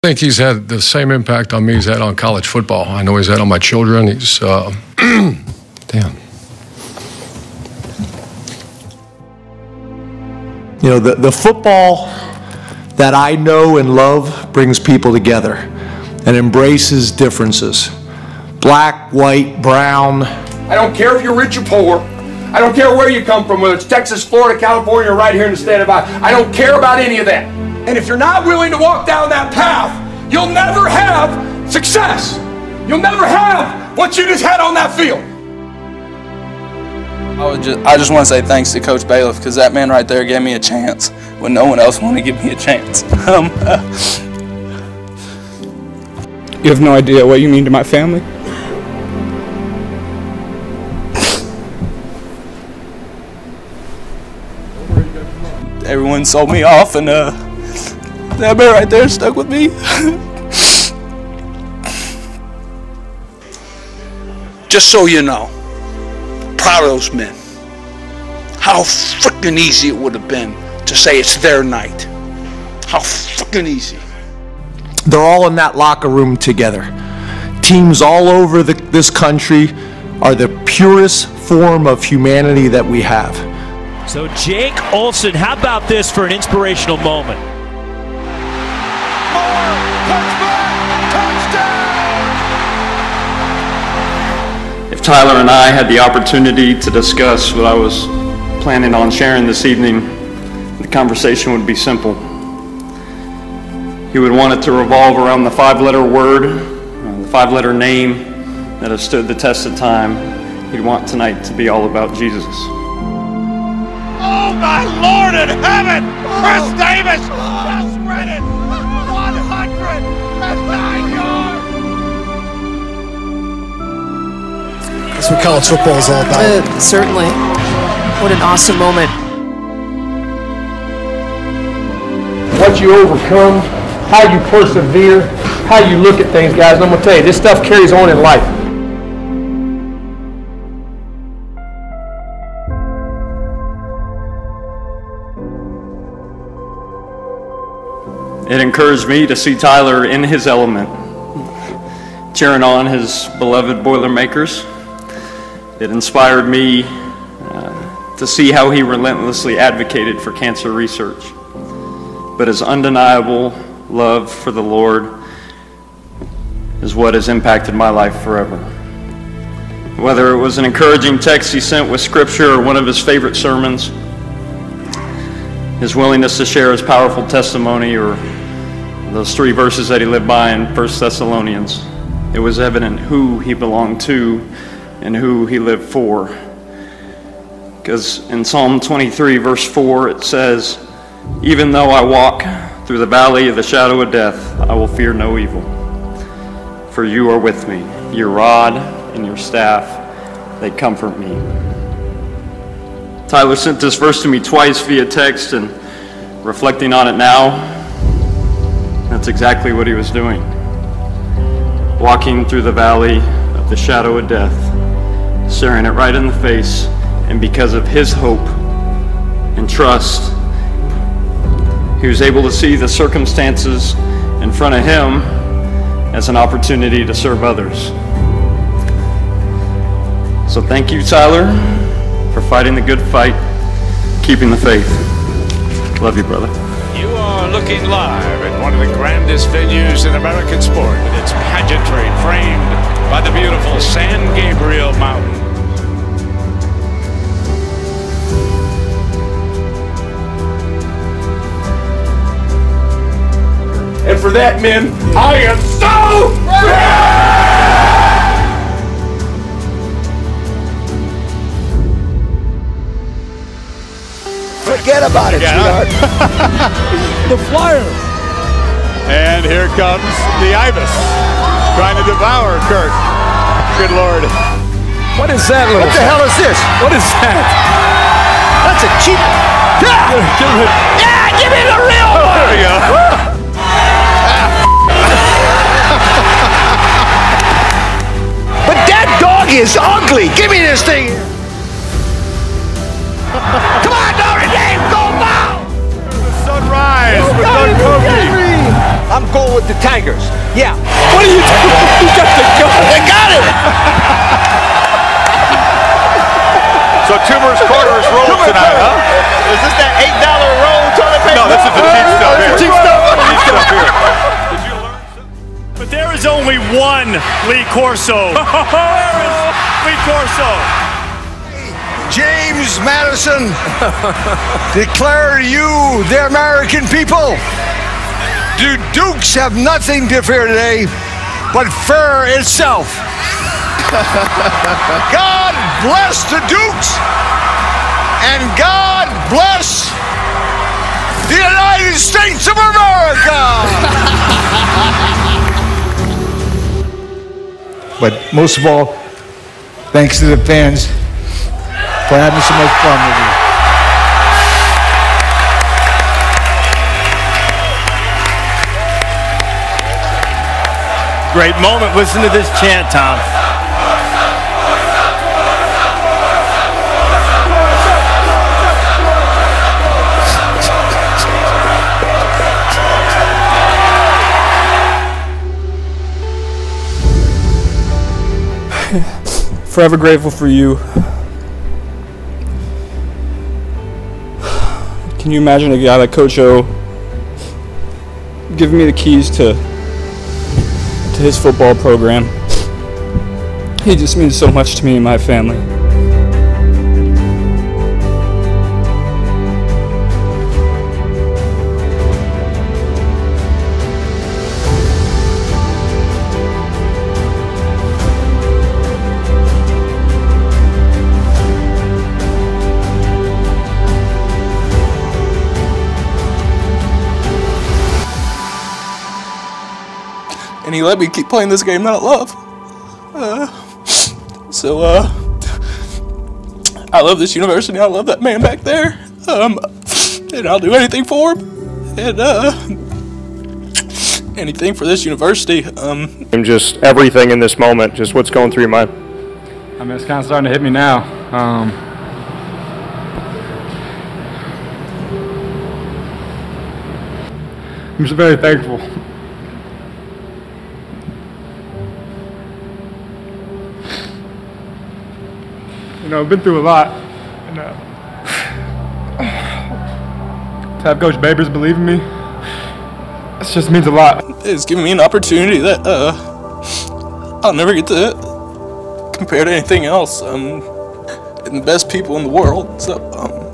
I think he's had the same impact on me he's had on college football. I know he's had on my children. He's, damn. You know, the football that I know and love brings people together and embraces differences. Black, white, brown. I don't care if you're rich or poor. I don't care where you come from, whether it's Texas, Florida, California, or right here in the state of Iowa. I don't care about any of that. And if you're not willing to walk down that path, you'll never have success. You'll never have what you just had on that field. I just want to say thanks to Coach Bailiff, because that man right there gave me a chance when no one else wanted to give me a chance. You have no idea what you mean to my family. Everyone sold me off, and that man right there stuck with me. Just so you know, proud of those men. How freaking easy it would have been to say it's their night. How freaking easy. They're all in that locker room together. Teams all over this country are the purest form of humanity that we have. So Jake Olson, how about this for an inspirational moment? If Tyler and I had the opportunity to discuss what I was planning on sharing this evening, the conversation would be simple. He would want it to revolve around the five-letter word, the five-letter name that has stood the test of time. He'd want tonight to be all about Jesus. Oh my Lord in heaven! Chris Davis just read it! 109 yards! That's what college football is all about. Certainly. What an awesome moment. What you overcome, how you persevere, how you look at things, guys. And I'm going to tell you, this stuff carries on in life. It encouraged me to see Tyler in his element, cheering on his beloved Boilermakers. It inspired me to see how he relentlessly advocated for cancer research. But his undeniable love for the Lord is what has impacted my life forever. Whether it was an encouraging text he sent with scripture or one of his favorite sermons, his willingness to share his powerful testimony, or those 3 verses that he lived by in 1 Thessalonians, it was evident who he belonged to and who he lived for. Because in Psalm 23, verse 4, it says, "Even though I walk through the valley of the shadow of death, I will fear no evil. For you are with me. Your rod and your staff, they comfort me." Tyler sent this verse to me twice via text, and reflecting on it now, that's exactly what he was doing. Walking through the valley of the shadow of death, staring it right in the face, and because of his hope and trust, he was able to see the circumstances in front of him as an opportunity to serve others. So thank you, Tyler, for fighting the good fight, keeping the faith. Love you, brother. You are looking live at one of the grandest venues in American sport, with its pageantry framed by the beautiful San Gabriel Mountain. And for that, men, I am so proud! Forget about it, sweetheart. The flyer. And here comes the Ibis, trying to devour Kurt. Good Lord. What is that little? What the hell is this? What is that? That's a cheap. Yeah, give me the real one. There we go. But that dog is ugly. Give me this thing. Come on, Notre Dame, go now! The sunrise for Doug Kobe. I'm going with the Tigers. Yeah. What are you doing? You got the gun. They got it! So Toomer's quarter is rolled tonight, huh? Is this that $8 roll toilet paper? No, this is the cheap stuff here. Cheap stuff. Cheap stuff here. Did you learn something? But there is only one Lee Corso. There is Lee Corso. James Madison, declare to you, the American people, the Dukes have nothing to fear today but fear itself. God bless the Dukes, and God bless the United States of America. But most of all, thanks to the fans for having so much fun with me. Great moment. Listen to this chant, Tom. Forever grateful for you. Can you imagine a guy like Coach O giving me the keys to his football program? He just means so much to me and my family. And he let me keep playing this game that I love. I love this university. I love that man back there. And I'll do anything for him. And anything for this university. And just everything in this moment, just what's going through your mind. I mean, it's kind of starting to hit me now. I'm just very thankful. You know, I've been through a lot, and to have Coach Babers believe in me, it just means a lot. It's given me an opportunity that I'll never get to compare to anything else. And the best people in the world. So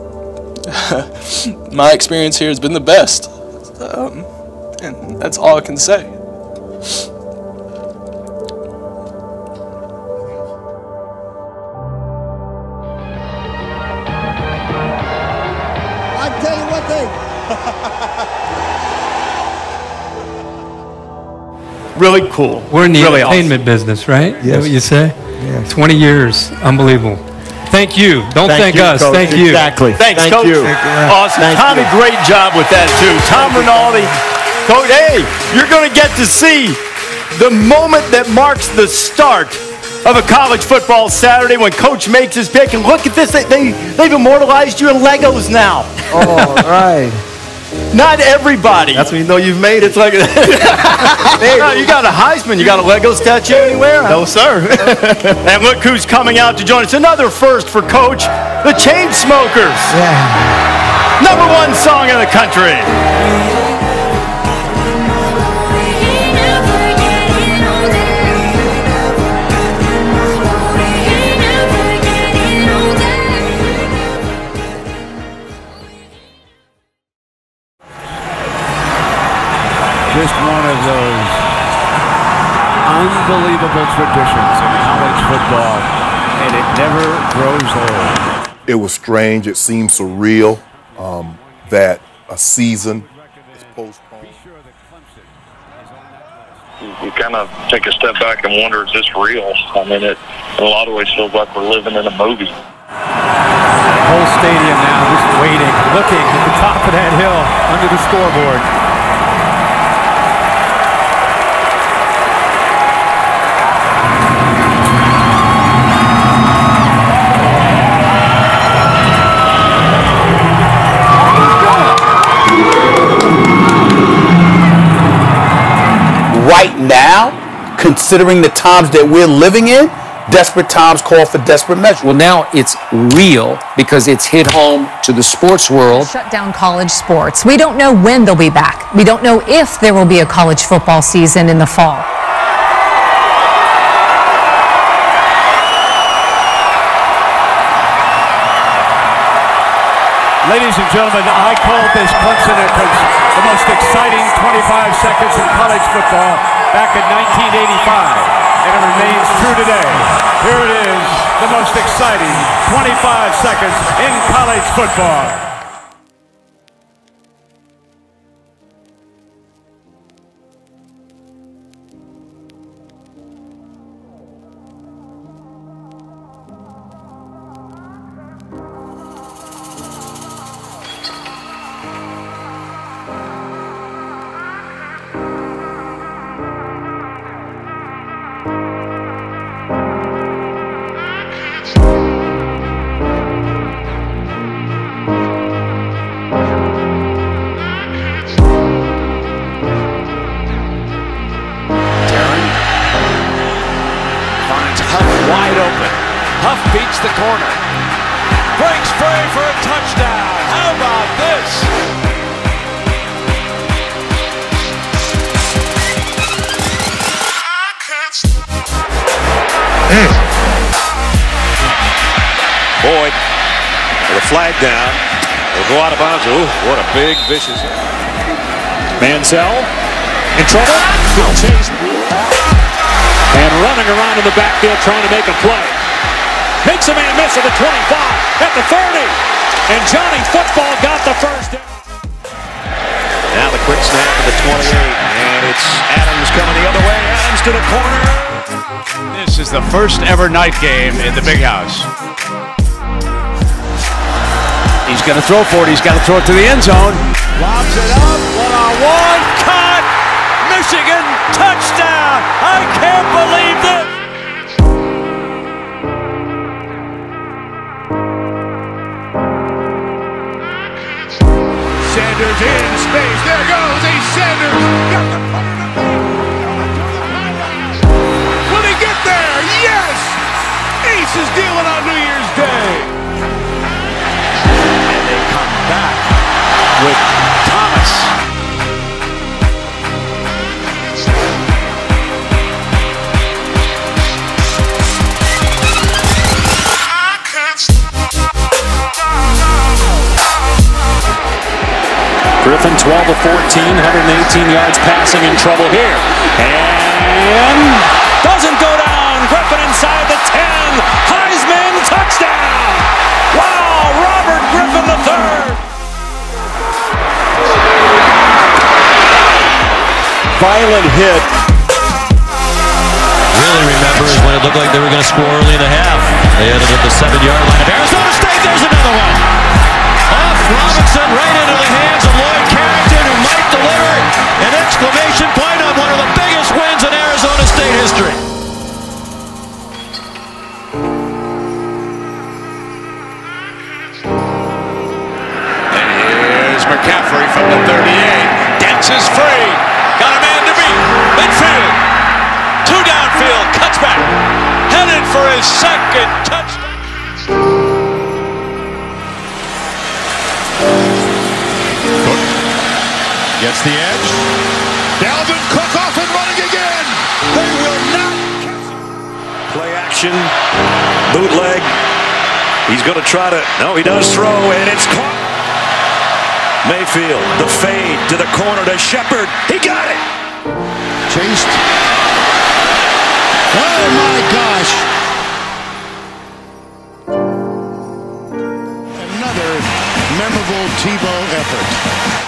my experience here has been the best, and that's all I can say. Really cool. We're in the really entertainment business, right? Yes. Is that what you say? Yes. 20 years. Unbelievable. Thank you. Don't thank us. Coach. Thank you. Exactly. Thanks, Thank Coach. you. Awesome. Thank Tommy, you. great job with that, too. Tom Rinaldi. Coach, hey, you're going to get to see the moment that marks the start of a college football Saturday when Coach makes his pick. And look at this. They've immortalized you in Legos now. All right. Not everybody. That's when you know you've made it. It's like, no, you got a Heisman. You got a Lego statue anywhere? No, sir. And look who's coming out to join us. Another first for Coach, the Chainsmokers. Yeah. #1 song in the country. Just one of those unbelievable traditions in college football, and it never grows old. It was strange. It seemed surreal that a season is postponed. You kind of take a step back and wonder, is this real? I mean, it in a lot of ways feels like we're living in a movie. The whole stadium now just waiting, looking at the top of that hill under the scoreboard. right now, considering the times that we're living in, desperate times call for desperate measures. Well, now it's real because it's hit home to the sports world. Shut down college sports. We don't know when they'll be back. We don't know if there will be a college football season in the fall. Ladies and gentlemen, I called this Clemson the most exciting 25 seconds in college football back in 1985, and it remains true today. Here it is, the most exciting 25 seconds in college football. Huff beats the corner. Breaks free for a touchdown. How about this? Boyd with a flag down. Will go out of bounds. Ooh, what a big, vicious hit. Mansell in trouble. Still chased. And running around in the backfield trying to make a play. Makes a man miss at the 25, at the 30. And Johnny Football got the first down. Now the quick snap to the 28. And it's Adams coming the other way. Adams to the corner. This is the first ever night game in the Big House. He's going to throw for it. He's got to throw it to the end zone. Lobs it up. One-on-one. Caught. Michigan. Touchdown. I can't believe this. Sanders in space. There goes A. Sanders. Got the will he get there? Yes. Ace is dealing on New Year's Day. And they come back with Thomas. Griffin 12 of 14, 118 yards passing, in trouble here. And doesn't go down. Griffin inside the 10. Heisman touchdown. Wow, Robert Griffin III. Violent hit. Really remembers when it looked like they were going to score early in the half. They ended at the 7-yard line of Arizona State. There's another one. Off Robinson, right into the hands of Lloyd Carrington, who might deliver an exclamation point on one of the biggest wins in Arizona State history. And here's McCaffrey from the 38. Dances free. Got a man to beat. Midfield. Two downfield. Cuts back. Headed for his second touchdown. Gets the edge. Dalvin Cook off and running again. They will not. Play action. Bootleg. He's going to try to. No, he does throw, and it's caught. Mayfield, the fade to the corner to Shepard. He got it. Chased. Oh my gosh. Another memorable Tebow effort.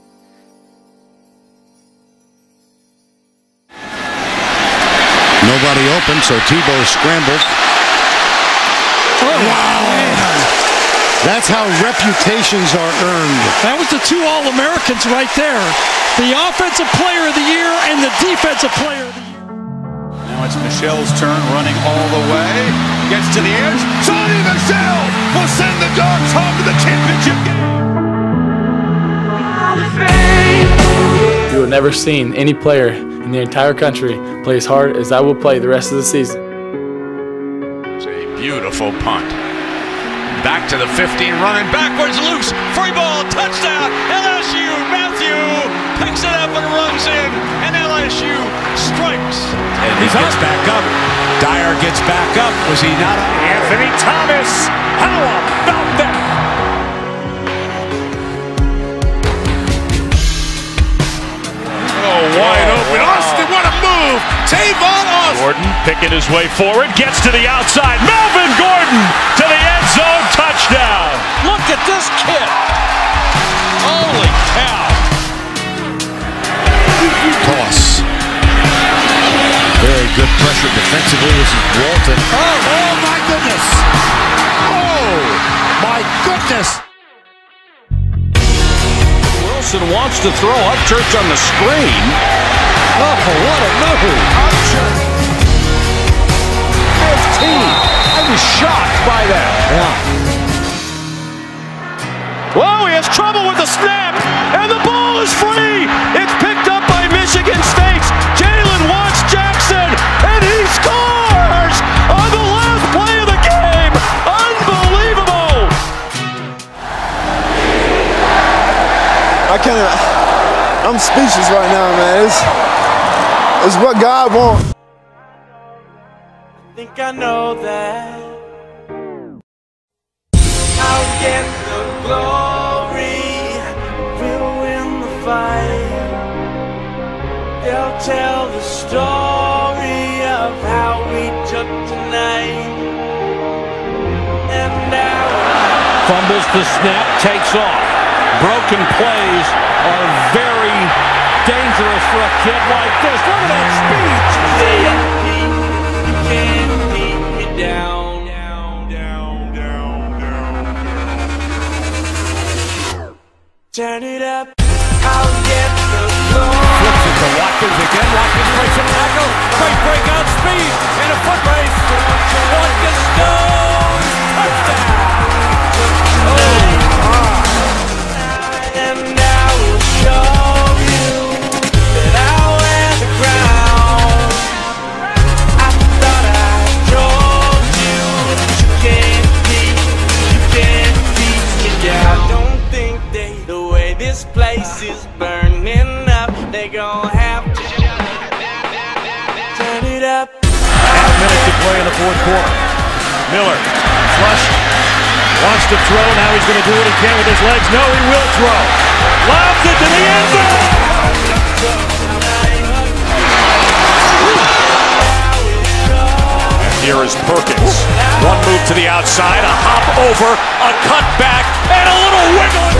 Nobody open, so Tebow scrambled. Oh, wow. That's how reputations are earned. That was the two All-Americans right there. The Offensive Player of the Year and the Defensive Player of the Year. Now it's Michelle's turn, running all the way. Gets to the edge. Sonny Michel will send the Dogs home to the championship game. You will never seen any player in the entire country play as hard as I will play the rest of the season. It's a beautiful punt. Back to the 15, running backwards, loose, free ball, touchdown, LSU. Matthew picks it up and runs in, and LSU strikes. And he gets back up. Dyer gets back up. Was he not? Anthony Thomas. How about that? Oh, wide open. Austin, what a move. Tavon Austin. Gordon picking his way forward, gets to the outside. Melvin Gordon to the end zone, touchdown. Look at this kid. Holy cow. Toss. Very good pressure defensively. This is Walton. Oh my goodness. Oh my goodness. Wilson wants to throw. Upchurch on the screen. Oh, what a move. Upchurch. 15. I was shocked by that. Whoa, he has trouble with the snap, and the ball is free. It's picked up by Michigan State's Jalen Watts Jackson, and he scores on the last play of the game. Unbelievable. I'm speechless right now, man. It's what God wants. I think I know that I'll get the glory, we'll win the fight. They'll tell the story of how we took tonight. And now Fumbles the snap, takes off. Broken plays are very dangerous for a kid like this. Look at that speed. you can't beat me down. Turn it up, I'll get the glory. Flips it to Watkins again. Watkins breaks a tackle. Great breakout speed and a foot race. Watkins goes. Touchdown. And I will show you that I'll wear the crown. I thought I told you that you can't beat me down. I don't think the way this place is burning up, they gon' have to turn it up. Half minute to play in the fourth quarter. Miller, flush, wants to throw. Now he's going to do what he can with his legs. No, he will throw. Lobs it to the end zone. And here is Perkins. One move to the outside, a hop over, a cut back, and a little wiggle.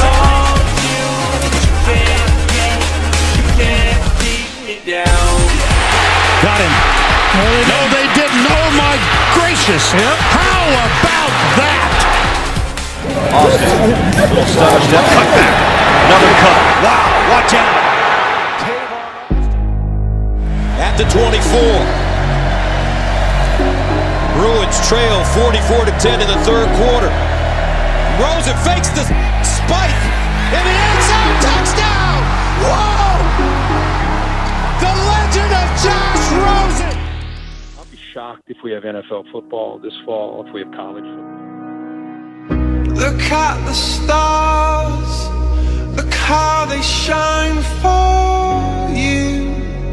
Got him. No, they didn't. Oh, my gracious. How about that? Austin. Little stutter step. Cut back. Another cut. Wow. Watch out. At the 24. Bruins trail 44-10 in the third quarter. Rosen fakes the spike in the end zone. Touchdown! Whoa! The legend of Josh Rosen. I'll be shocked if we have NFL football this fall, if we have college football. Look at the stars, look how they shine for you,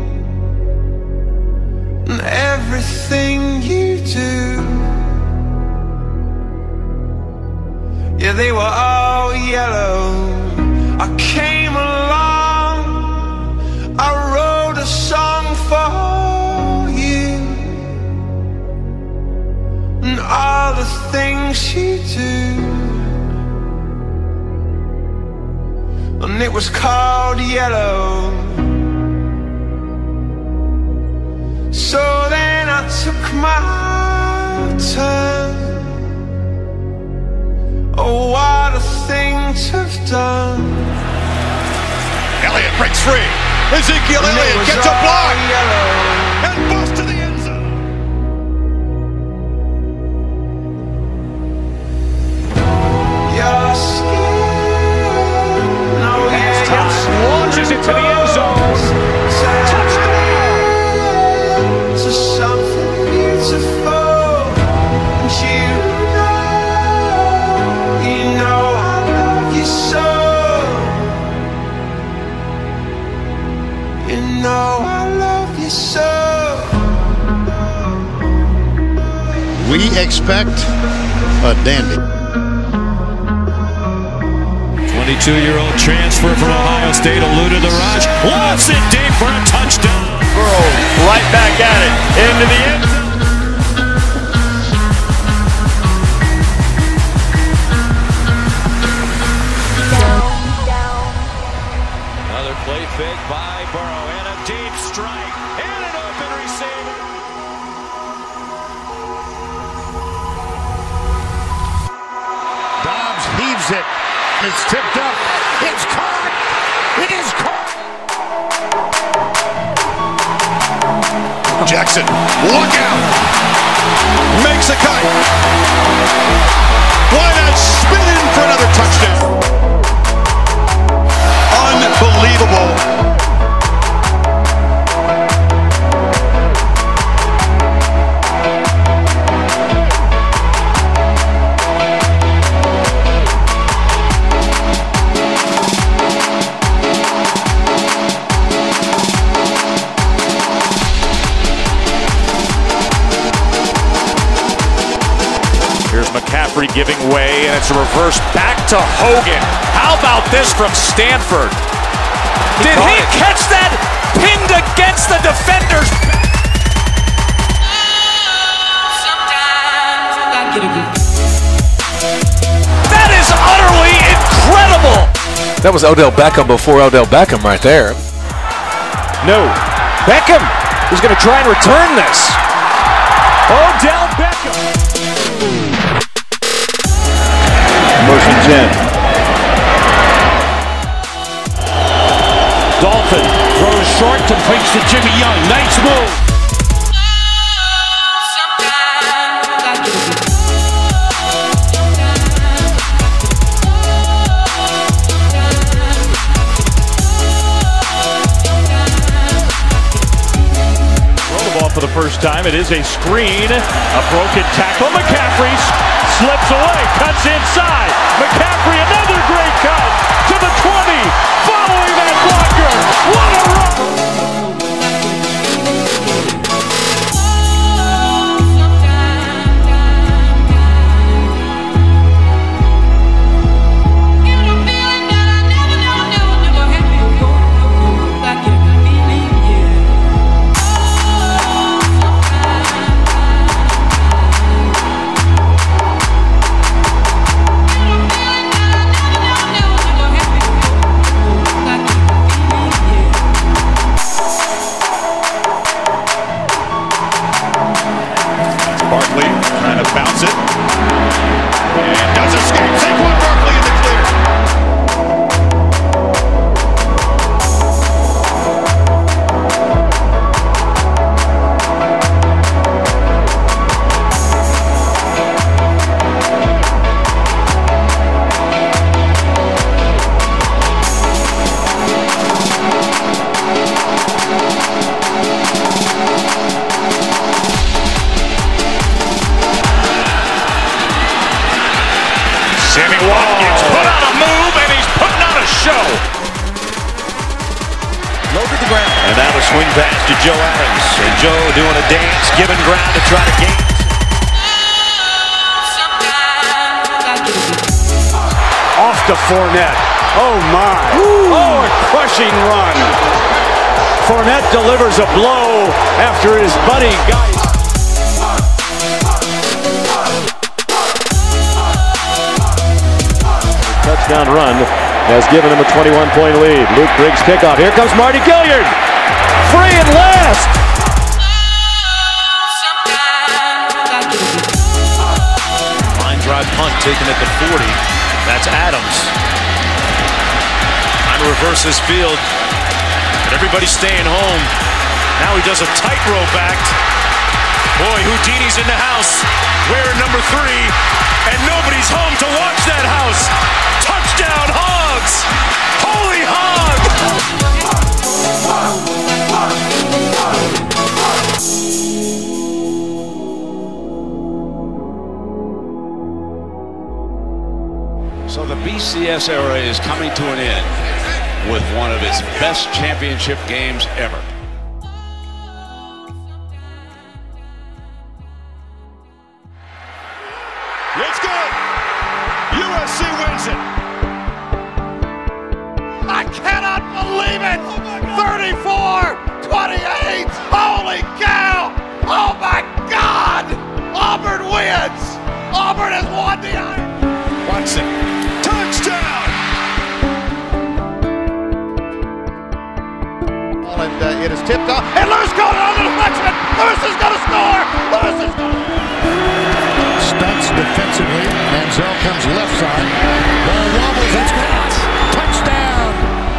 and everything you do. Yeah, they were all yellow. I came along, I wrote a song for you, and all the things you do. And it was called yellow. So then I took my turn. Oh, what a thing to have done. Elliott breaks free. Ezekiel Elliott gets a block. And busts to the end zone. Your skin. Launches it to the end zone. I love you so. We expect a dandy. 22-year-old transfer from Ohio State, eluded the rush, lofts it deep for a touchdown. Burrow right back at it, into the end zone. Another play fake by Burrow, and a deep strike, and an open receiver. Dobbs heaves it. It's tipped up. It's caught. It is caught. Jackson, look out! Makes a cut. Why not spin in for another touchdown? Unbelievable. McCaffrey giving way, and it's a reverse back to Hogan. How about this from Stanford? Did he catch that? Pinned against the defenders. That is utterly incredible. That was Odell Beckham before Odell Beckham right there. No, Beckham is going to try and return this. Odell Beckham. Motion 10. Dolphin throws short, completes to Jimmy Young. Nice move. Throw the ball for the first time. It is a screen. A broken tackle. McCaffrey slips away, cuts inside. McCaffrey, another great cut to the 20, following that blocker. What a run! Barkley trying to bounce it. And does escape. Saquon Barkley in the clear. Sammy Watkins put on a move, and he's putting on a show. Low to the ground. And now the swing pass to Joe Adams. And Joe doing a dance, giving ground to try to gain. Off to Fournette. Oh, my. Ooh. Oh, a crushing run. Fournette delivers a blow after his buddy Geis. Touchdown run has given him a 21-point lead. Luke Briggs kickoff. Here comes Marty Gilliard. Free and last. Line drive punt taken at the 40. That's Adams. Trying to reverse his field. But everybody's staying home. Now he does a tightrope act. Boy, Houdini's in the house. Wearing number 3. And nobody's home to watch that house. Touchdown, Hogs! Holy Hog! So the BCS era is coming to an end with one of its best championship games ever. Holy cow! Oh my God! Auburn wins! Auburn has won the Iron. Watson, touchdown! And it is tipped off, and Lewis got it on the deflection. Lewis is going to score. Lewis is going to Stunts defensively. Manziel comes left side. Ball wobbles. It's caught. Touchdown!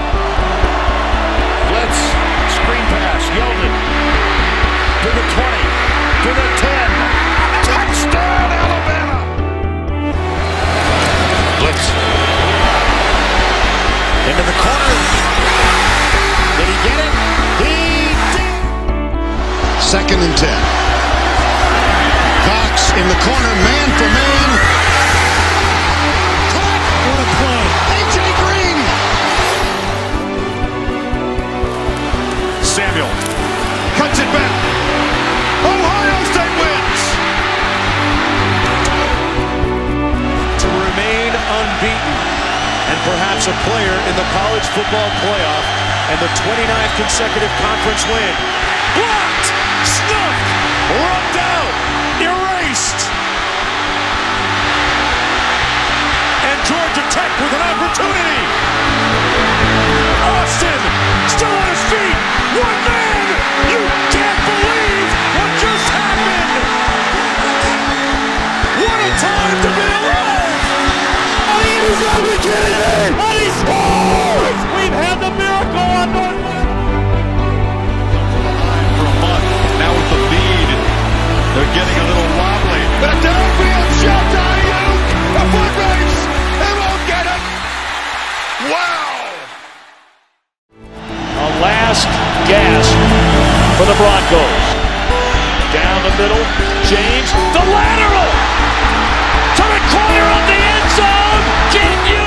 Blitz. Screen pass. Yeldon. To the 20. To the 10. Touchdown, Alabama! Blitz. Into the corner. Did he get it? He did. 2nd and 10. Cox in the corner, man for man. Caught. What a play. A.J. Green. Samuel cuts it back. Ohio State wins. To remain unbeaten and perhaps a player in the college football playoff and the 29th consecutive conference win. Blocked, snuffed, rubbed out, erased. And Georgia Tech with an opportunity. Austin still on his feet. One man. You can't believe what just happened. What a time to be alive. He's not kidding me. And he scores. We've had the miracle on Northwestern. For a month. Now with the lead. They're getting a little wobbly. The downfield shot to Ayuk. A foot race. They won't get it. Wow. A last gasp for the Broncos. Down the middle. James. The lateral. To the corner of the end zone. Can you?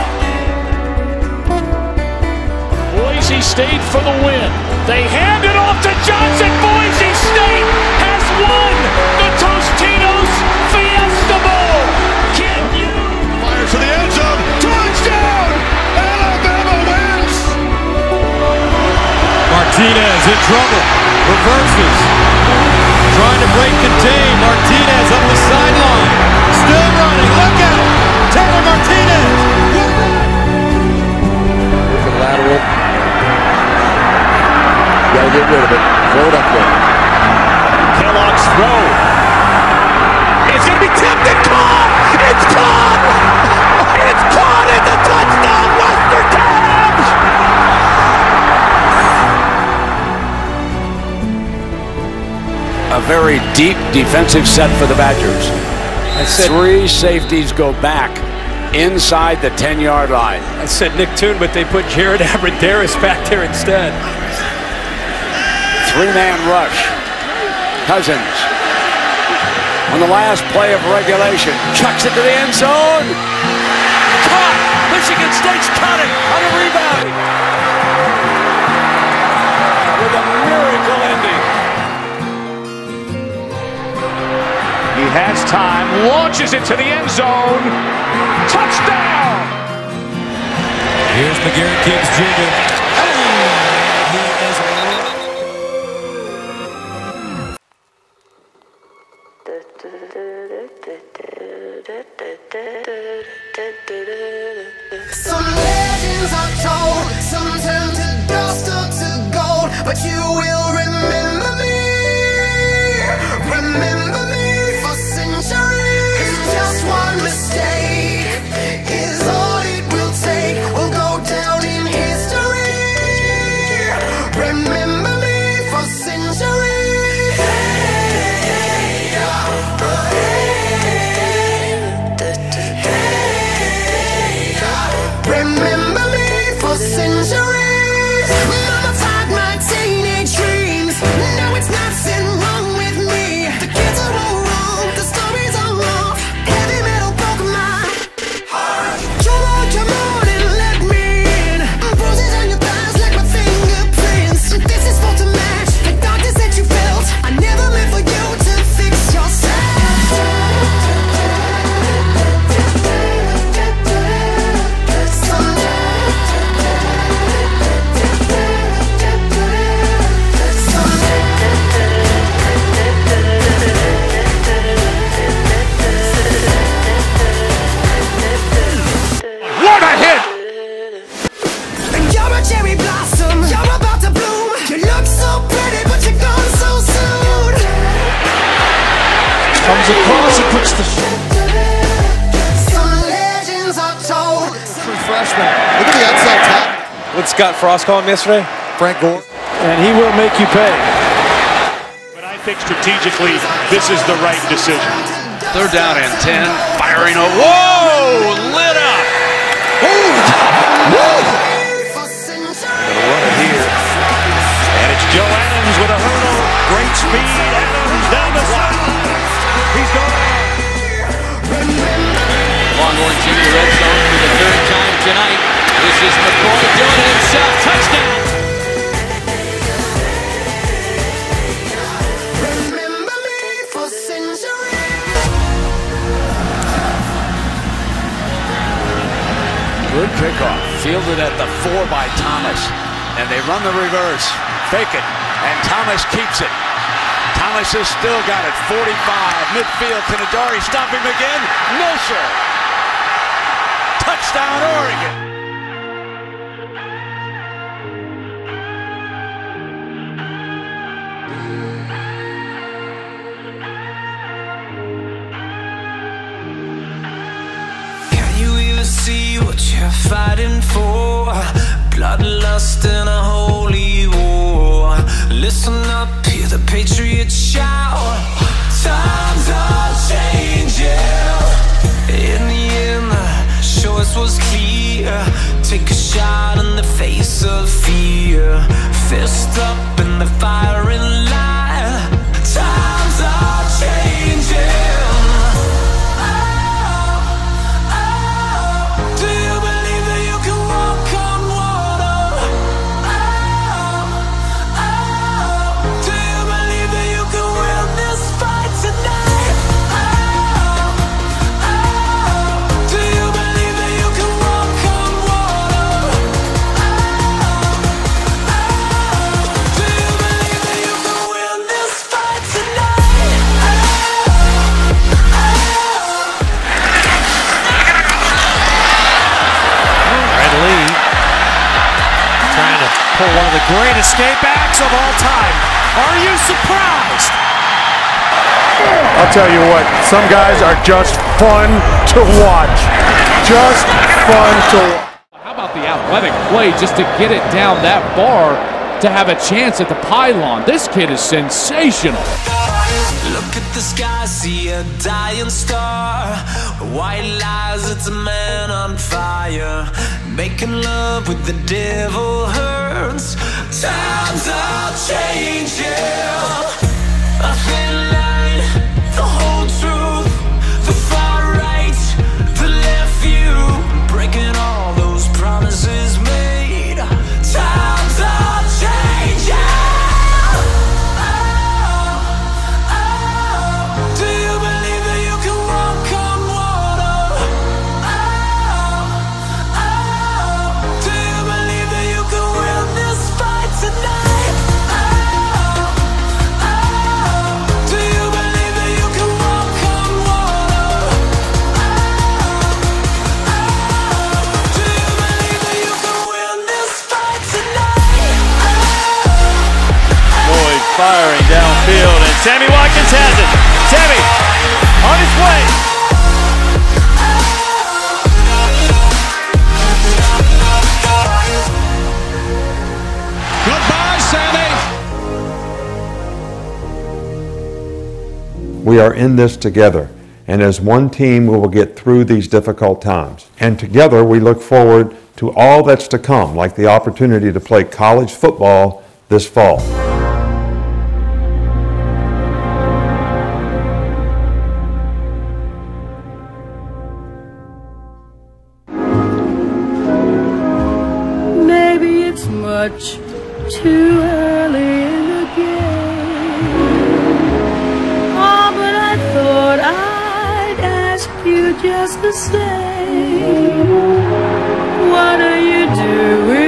Boise State for the win. They hand it off to Johnson. Boise State has won the Tostitos Fiesta Bowl. Can you? Fires to the end zone. Touchdown! Alabama wins. Martinez in trouble. Reverses. Trying to break contain. Martinez up the sideline. Still running. Look out. Taylor Martinez. With the lateral. Gotta get rid of it. Throw it up there. Kellogg's throw. It's going to be tipped and caught. It's caught. It's caught in the touchdown, Western Cabs. A very deep defensive set for the Badgers. 3 safeties go back inside the 10-yard line. I said Nick Toon, but they put Jared Abbrederis back there instead. 3-man rush. Cousins on the last play of regulation. Chucks it to the end zone. Caught. Michigan State's caught it on a rebound. With a miracle ending. He has time, launches it to the end zone. Touchdown! Here's McGarrett Gibbs Jr. Some legends are told, some turn to dust or to gold, but you will remember me for centuries. Just one mistake is all it will take. We'll go down in history. Comes across and puts the... Some legends are told. True freshman. Look at the outside tap. What's Scott Frost call him yesterday? Frank Gore. And he will make you pay. But I think strategically, this is the right decision. 3rd down and 10. Firing a... Whoa! Lit up! Here. And it's Joe Adams with a hurdle. Great speed. Adams down the sideline. He's going. Longhorn Junior red zone for the 3rd time tonight. This is McCoy doing it himself. Touchdown. Remember me for centuries. Good kickoff. Fielded at the 4 by Thomas. And they run the reverse. Fake it. And Thomas keeps it. Thomas has still got it. 45. Midfield. Tenadori stop him again. No, sir. Touchdown, Oregon. Can you even see what you're fighting for? Bloodlust in a holy war. Listen up, hear the patriots shout. Times are changing. In the end, the choice was clear. Take a shot in the face of fear. Fist up in the firing line. Times are changing. Pull one of the great escape acts of all time. Are you surprised? I'll tell you what, some guys are just fun to watch. Just fun to watch. How about the athletic play just to get it down that far to have a chance at the pylon? This kid is sensational. Look at the sky, see a dying star. White lies, it's a man on fire. Making love with the devil hurts. Times are changing. A thin line, the whole truth. The far right, the left view. Breaking all those promises made. Times are changing. Firing downfield, and Sammy Watkins has it. Sammy on his way. Goodbye, Sammy. We are in this together, and as one team we will get through these difficult times. And together we look forward to all that's to come, like the opportunity to play college football this fall. Much too early in the game. Oh, but I thought I'd ask you just the same. What are you doing?